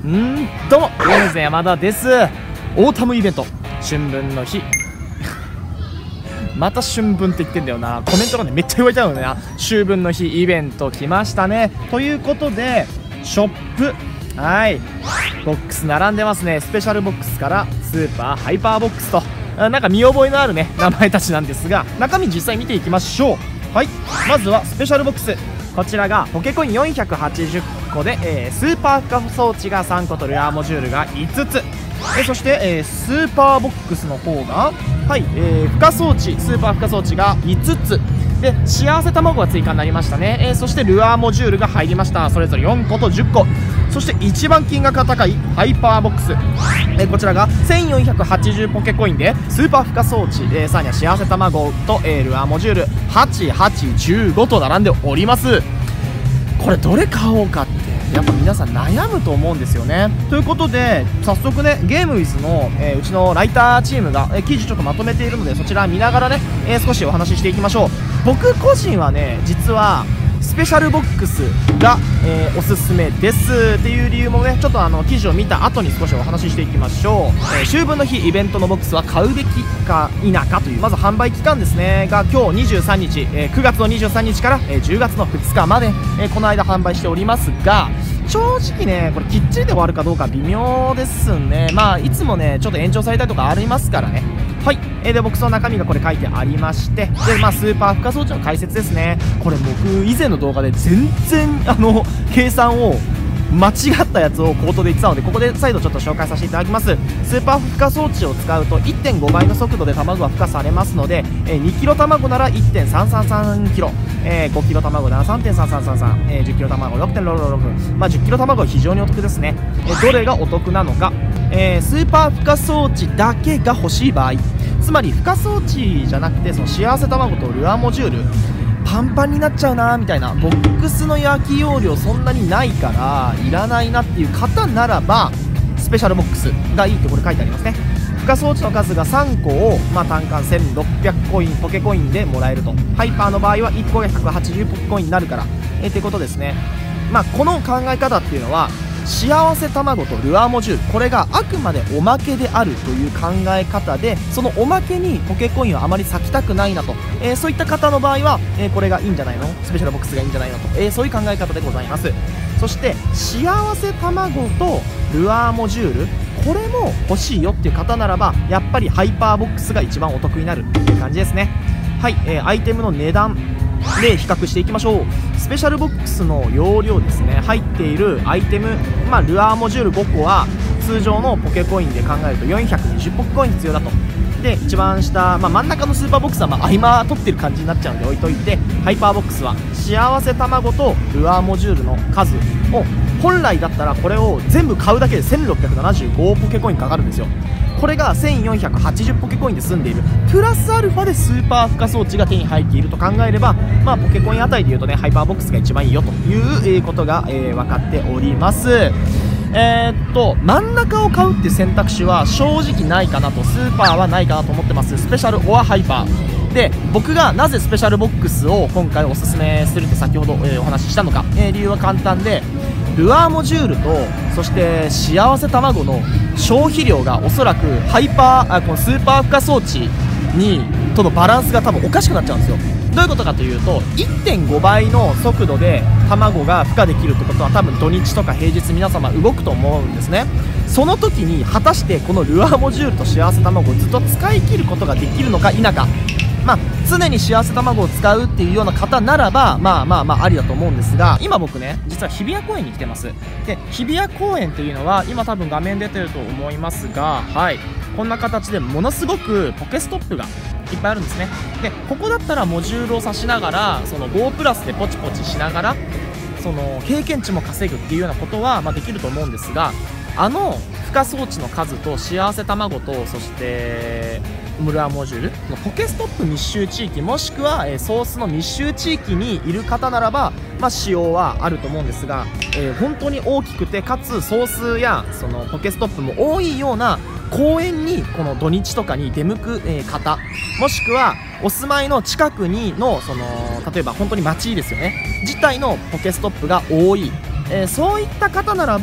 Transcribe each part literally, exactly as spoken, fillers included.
うーんどうも米津山田です。オータムイベント春分の日また春分って言ってんだよな。コメント欄でめっちゃ言われちゃうよな。秋分の日イベント来ましたね。ということでショップ、はいボックス並んでますね。スペシャルボックスからスーパーハイパーボックスとなんか見覚えのあるね名前たちなんですが、中身実際見ていきましょう。はい、まずはスペシャルボックス、こちらがポケコインよんひゃくはちじゅっこで、えー、スーパー負荷装置がさんことルアーモジュールがいつつ、えー、そして、えー、スーパーボックスの方がはい、えー、負荷装置スーパー負荷装置がいつつで、幸せ卵が追加になりましたね。えー、そしてルアーモジュールが入りました。それぞれよんことじゅっこ、そして一番金額が高いハイパーボックス、えー、こちらがせんよんひゃくはちじゅうポケコインでスーパー負荷装置、えー、さらには幸せ卵と、えー、ルアーモジュールはち、はち、じゅうごと並んでおります。これどれ買おうかってやっぱ皆さん悩むと思うんですよね。ということで早速ねゲームウィズの、えー、うちのライターチームが、えー、記事ちょっとまとめているのでそちら見ながらね、えー、少しお話ししていきましょう。僕個人はね実はスペシャルボックスが、えー、おすすめですっていう理由もねちょっとあの記事を見た後に少しお話ししていきましょう。えー、秋分の日イベントのボックスは買うべきか否かというまず販売期間ですねが今日にじゅうさんにち、えー、くがつのにじゅうさんにちから、えー、じゅうがつのふつかまで、えー、この間販売しておりますが、正直ねこれきっちりで終わるかどうか微妙ですね。まあいつもねちょっと延長されたりとかありますからね。はい、えー、でボックスの中身がこれ書いてありまして、でまあスーパー負荷装置の解説ですね。これ僕以前の動画で全然あの計算を間違ったやつを口頭で言ってたのでここで再度ちょっと紹介させていただきます。スーパー負荷装置を使うと いってんごばいの速度で卵が孵化されますので、えー、にキロ卵なら いってんさんさんさんキロ、えー、ごキロ卵なら さんてんさんさんさんさん、えー、じゅっキロ卵 ろくてんろくろくろく、まあ、じゅっキロ卵は非常にお得ですね。えー、どれがお得なのか、えー、スーパー負荷装置だけが欲しい場合、つまり負荷装置じゃなくてその幸せ卵とルアーモジュールパンパンになっちゃうなみたいな、ボックスの焼き容量そんなにないからいらないなっていう方ならばスペシャルボックスがいいってこれ書いてありますね。負荷装置の数がさんこを、まあ、単価せんろっぴゃくコインポケコインでもらえると。ハイパーの場合はいっこがひゃくはちじゅうポケコインになるからえー、ってことですね。まあこの考え方っていうのは幸せ卵とルアーモジュールこれがあくまでおまけであるという考え方で、そのおまけにポケコインをあまり割きたくないなと、えー、そういった方の場合は、えー、これがいいんじゃないの、スペシャルボックスがいいんじゃないのと、えー、そういう考え方でございます。そして幸せ卵とルアーモジュールこれも欲しいよっていう方ならばやっぱりハイパーボックスが一番お得になるっていう感じですね。はい、えー、アイテムの値段で比較していきましょう。スペシャルボックスの容量ですね、入っているアイテム、まあ、ルアーモジュールごこは通常のポケコインで考えるとよんひゃくにじゅうポケコイン必要だと。で一番下、まあ、真ん中のスーパーボックスはまあ合間取ってる感じになっちゃうので置いといて、ハイパーボックスは幸せ卵とルアーモジュールの数を本来だったらこれを全部買うだけでせんろっぴゃくななじゅうごポケコインかかるんですよ。これがせんよんひゃくはちじゅうポケコインで済んでいるプラスアルファでスーパー負荷装置が手に入っていると考えれば、まあ、ポケコインあたりでいうとねハイパーボックスが一番いいよということが、えー、分かっております。えー、っと真ん中を買うっていう選択肢は正直ないかなと、スーパーはないかなと思ってます。スペシャルオアハイパーで僕がなぜスペシャルボックスを今回おすすめするって先ほど、えー、お話ししたのか、えー、理由は簡単で、ルアーモジュールとそして幸せ卵の消費量がおそらくハイパーあこのスーパー負荷装置にとのバランスが多分おかしくなっちゃうんですよ。どういうことかというと いってんごばいの速度で卵が孵化できるってことは多分土日とか平日皆様動くと思うんですね。その時に果たしてこのルアーモジュールと幸せ卵をずっと使い切ることができるのか否か、まあ、常に幸せ卵を使うっていうような方ならばまあまあまあありだと思うんですが、今僕ね実は日比谷公園に来てます。で日比谷公園というのは今多分画面出てると思いますが、はいこんな形でものすごくポケストップがいっぱいあるんですね。でここだったらモジュールを挿しながらそのごプラスでポチポチしながらその経験値も稼ぐっていうようなことは、まあ、できると思うんですが、あの負荷装置の数と幸せ卵とそしてルアーモジュールのポケストップ密集地域もしくは、えー、ソースの密集地域にいる方ならば、まあ、使用はあると思うんですが、えー、本当に大きくてかつソースやそのポケストップも多いような公園にこの土日とかに出向く、えー、方もしくはお住まいの近くにのその例えば本当に街ですよね自体のポケストップが多い、えー、そういった方ならば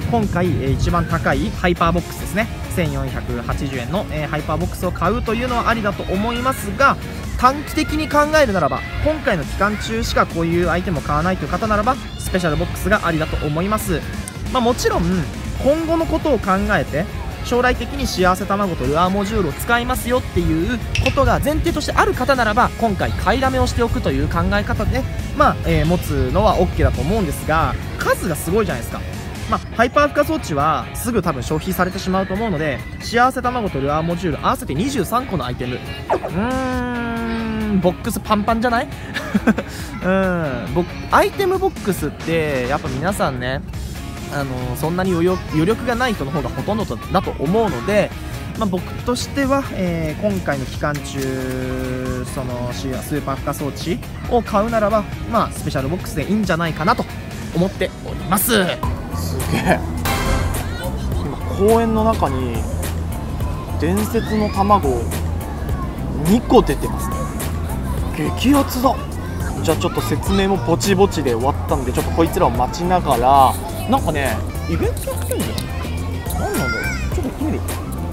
今回、えー、一番高いハイパーボックスですね、せんよんひゃくはちじゅうえんの、えー、ハイパーボックスを買うというのはありだと思いますが、短期的に考えるならば、今回の期間中しかこういうアイテムを買わないという方ならば、スペシャルボックスがありだと思います。まあ、もちろん今後のことを考えて、将来的に幸せ卵とルアーモジュールを使いますよっていうことが前提としてある方ならば、今回買いだめをしておくという考え方で、まあえー、持つのは OK だと思うんですが、数がすごいじゃないですか。まあ、ハイパー孵化装置はすぐ多分消費されてしまうと思うので、幸せ卵とルアーモジュール合わせてにじゅうさんこのアイテム、うーんボックスパンパンじゃないうんボアイテムボックスってやっぱ皆さんね、あのー、そんなに余力、余力がない人の方がほとんどだと思うので、まあ、僕としては、えー、今回の期間中そのスーパー孵化装置を買うならば、まあ、スペシャルボックスでいいんじゃないかなと思っております。すげえ、今公園の中に伝説の卵にこ出てますね。激アツだ。じゃあちょっと説明もぼちぼちで終わったんで、ちょっとこいつらを待ちながら、なんかねイベントやってんだよ。何なんだろう、ちょっと行ってみる。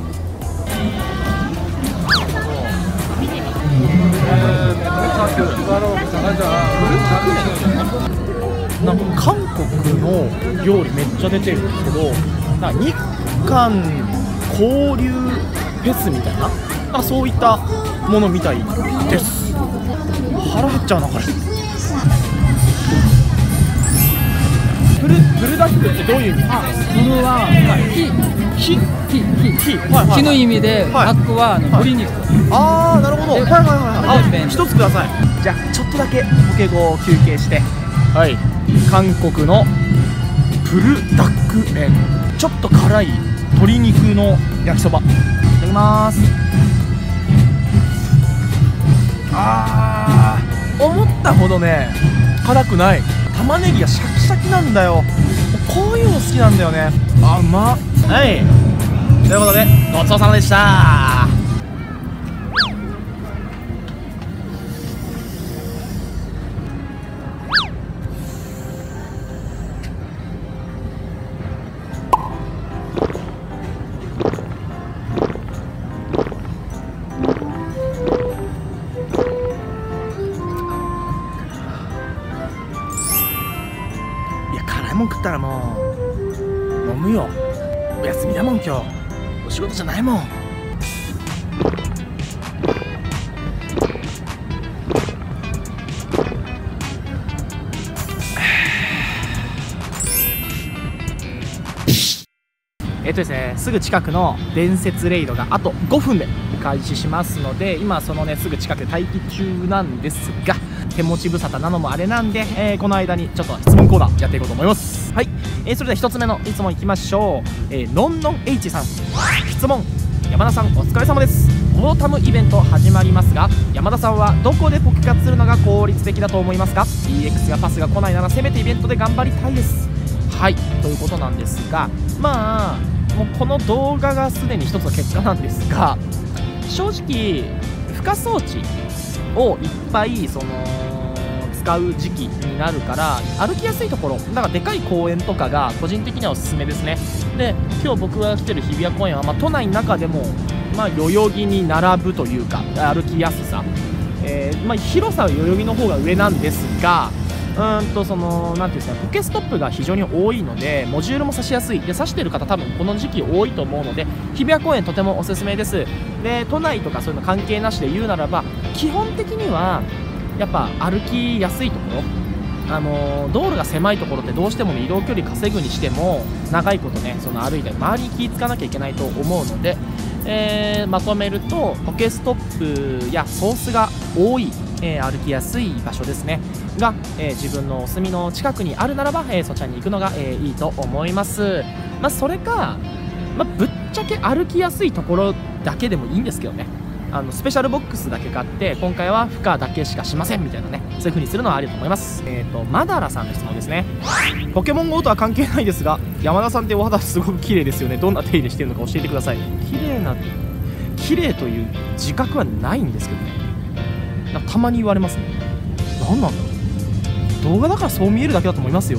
なんか韓国の料理めっちゃ出てるんですけど、なんか日韓交流フェスみたいな、なんかそういったものみたいです。腹減っちゃうなこれ。フルフルダックってどういう意味？ あ、フルは火火火火火、はいはいはい、 火の意味で、 はい、 ダックは鶏肉。 ああなるほど。はいはいはいはい。あ、一つください。じゃあちょっとだけポケゴを休憩して、はい、韓国のプルダック麺、ちょっと辛い鶏肉の焼きそば、いただきます。あー、思ったほどね辛くない。玉ねぎがシャキシャキなんだよ。こういうの好きなんだよね。あ、うまっ。はい、ということでごちそうさまでした。辛いもん食ったらもう飲むよ。お休みだもん今日、お仕事じゃないもん。えっとですね、すぐ近くの伝説レイドがあとごふんで開始しますので、今そのねすぐ近くで待機中なんですが、手持ち無沙汰なのもあれなんで、えー、この間にちょっと質問コーナーやっていこうと思います。はい、えー、それではひとつめの質問いきましょう。えー、のんのん H さん、質問。山田さんお疲れ様です。オータムイベント始まりますが、山田さんはどこでポケ活するのが効率的だと思いますか？ ディーエックス やパスが来ないならせめてイベントで頑張りたいです。はい、ということなんですが、まあもうこの動画がすでに一つの結果なんですが、正直孵化装置をいっぱいその使う時期になるから歩きやすいところだからでかい公園とかが個人的にはおすすめですね。で今日僕が来てる日比谷公園は、まあ、都内の中でも、まあ、代々木に並ぶというか歩きやすさ、えーまあ、広さは代々木の方が上なんですが、うーんとそのなんていうんですか、ポケストップが非常に多いのでモジュールも差しやすいで、差してる方多分この時期多いと思うので日比谷公園とてもおすすめです。で都内とかそういうの関係なしで言うならば、基本的にはやっぱ歩きやすいところ、あのー、道路が狭いところってどうしても、ね、移動距離稼ぐにしても長いことねその歩いて周りに気ぃつかなきゃいけないと思うので、えー、まとめるとポケストップやソースが多い、えー、歩きやすい場所ですねが、えー、自分のお住みの近くにあるならば、えー、そちらに行くのが、えー、いいと思います。まあ、それか、まあ、ぶっちゃけ歩きやすいところだけでもいいんですけどね、あのスペシャルボックスだけ買って今回は孵化だけしかしませんみたいなね、そういう風にするのはありだと思います。えっとマダラさんの質問ですね。ポケモン ゴー とは関係ないですが、山田さんってお肌すごく綺麗ですよね。どんな手入れしてるのか教えてください。綺麗な綺麗という自覚はないんですけどね、なんかたまに言われますね。何なんだろう、動画だからそう見えるだけだと思いますよ。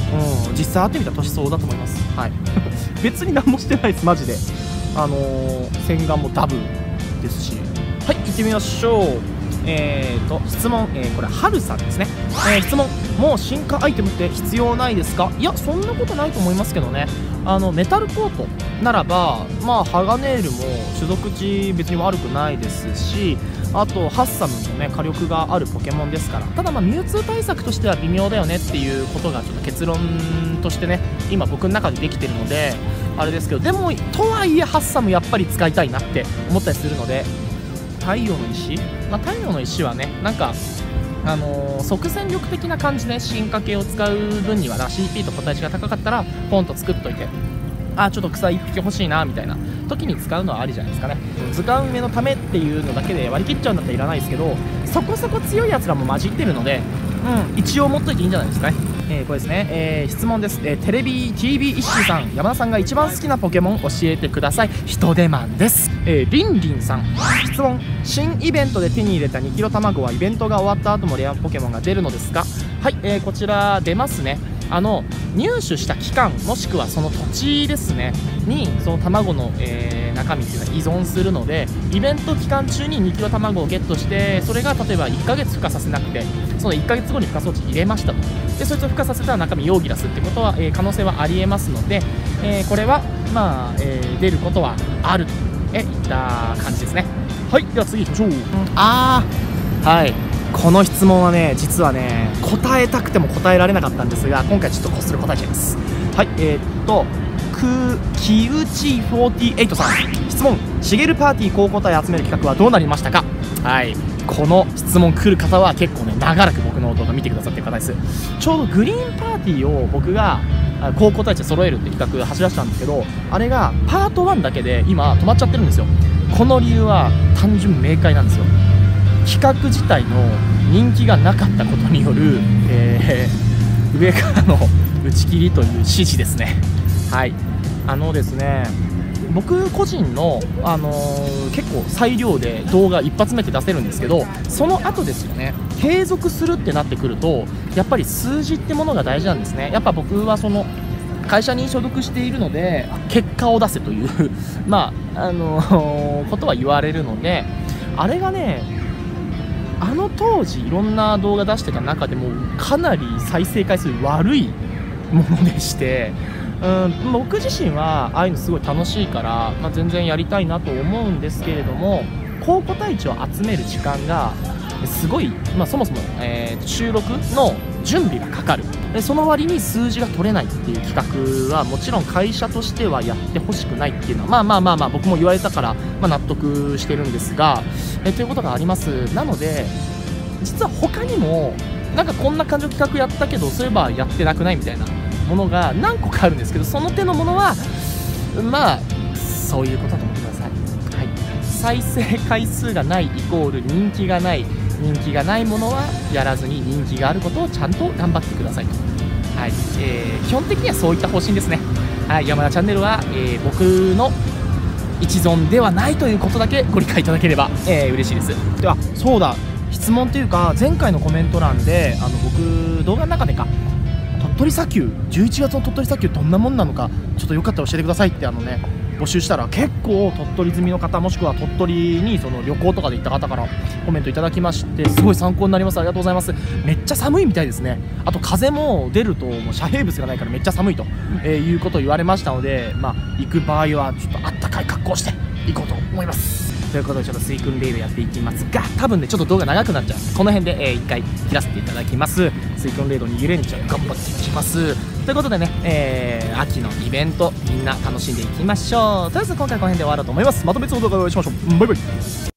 うん、実際会ってみたら年相応だと思います。はい別に何もしてないですマジで。あのー、洗顔もダブですし。はい、行ってみましょう。えーと質問、えー、これはるさんですね。えー、質問、もう進化アイテムって必要ないですか？いや、そんなことないと思いますけどね。あのメタルコートならば、まあハガネールも種族値別に悪くないですし、あとハッサムもね火力があるポケモンですから。ただまあミュウツー対策としては微妙だよねっていうことがちょっと結論としてね今僕の中でできてるのであれですけど、でもとはいえハッサムやっぱり使いたいなって思ったりするので、太陽の石、まあ、太陽の石はねなんかあのー、即戦力的な感じで進化系を使う分には シーピー と個体値が高かったらポンと作っといて、あちょっと草いっぴき欲しいなみたいな時に使うのはありじゃないですかね。図鑑埋めのためっていうのだけで割り切っちゃうんだったらいらないですけど、そこそこ強いやつらも混じってるので、うん、一応持っといていいんじゃないですかね。えー、これですね、えー、質問です、えー、テレビ ティービー イッシーさん、山田さんが一番好きなポケモン教えてください。人手マンです。えー、リンリンさん、質問、新イベントで手に入れたにキロ卵はイベントが終わった後もレアポケモンが出るのですか？はい、えー、こちら出ますね。あの入手した期間もしくはその土地ですねにその卵の、えー、中身っていうのは依存するので、イベント期間中ににキロ卵をゲットして、それが例えばいっかげつ孵化させなくてそのいっかげつごに孵化装置入れましたと。でそいつを孵化させたら中身ヨーギラスってことは、えー、可能性はありえますので、えー、これはまあ、えー、出ることはあると、えー、いった感じですね。はい、では次行きましょう。うん、あーはい、この質問はね実はね答えたくても答えられなかったんですが、今回ちょっとこっそり答えちゃいます。はい、えー、っとくきうちフォーティーエイトさん、質問、シゲルパーティー高校隊集める企画はどうなりましたか？はい、この質問来る方は結構ね長らく僕の動画見てくださってる方です。ちょうどグリーンパーティーを僕が高校隊で揃えるって企画走らせたんですけど、あれがパートワンだけで今止まっちゃってるんですよ。この理由は単純明快なんですよ。企画自体の人気がなかったことによる、えー、上からの打ち切りという指示ですね。はい、あのですね僕個人の、あのー、結構裁量で動画一発目って出せるんですけど、その後ですよね、継続するってなってくるとやっぱり数字ってものが大事なんですね。やっぱ僕はその会社に所属しているので結果を出せというまああのー、ことは言われるので、あれがねあの当時いろんな動画出してた中でもかなり再生回数悪いものでして、うん、僕自身はああいうのすごい楽しいから、まあ、全然やりたいなと思うんですけれども、高個体値を集める時間がすごい、まあ、そもそも、えー、収録の準備がかかる。でその割に数字が取れないっていう企画はもちろん会社としてはやってほしくないっていうのはまあまあまあまあ僕も言われたから、まあ、納得してるんですが、えということがあります。なので実は他にもなんかこんな感じの企画やったけどそういえばやってなくないみたいなものが何個かあるんですけど、その手のものはまあそういうことだと思ってください。はい、再生回数がないイコール人気がない、人気がないものはやらずに人気があることをちゃんと頑張ってくださいと。はい、えー、基本的にはそういった方針ですね。はい、山田チャンネルは、えー、僕の一存ではないということだけご理解いただければ、えー、嬉しいです。ではそうだ、質問というか前回のコメント欄であの僕動画の中でか鳥取砂丘じゅういちがつの鳥取砂丘どんなもんなのかちょっとよかったら教えてくださいってあのね募集したら結構鳥取済みの方もしくは鳥取にその旅行とかで行った方からコメントいただきまして、すごい参考になります。ありがとうございます。めっちゃ寒いみたいですね。あと風も出るともう遮蔽物がないからめっちゃ寒いと、えー、いうことを言われましたので、まあ行く場合はちょっとあったかい格好をして行こうと思います。ということでちょっと水訓レイドやっていきますが、多分ねちょっと動画長くなっちゃう、この辺で、えー、いっかい切らせていただきます。水訓レイドにゆれんちゃん頑張っていきます。ということでね、えー、秋のイベントみんな楽しんでいきましょう。とりあえず今回この辺で終わろうと思います。また別の動画でお会いしましょう。バイバイ。